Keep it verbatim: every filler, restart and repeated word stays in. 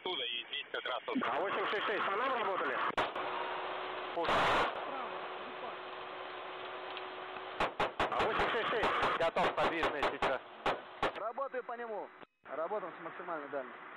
оттуда и здесь как раз вот. А восемь шесть шесть по нам работали? А восемь шесть шесть готов, подвижный сейчас. Работаю по нему. Работаем с максимальной дальностью.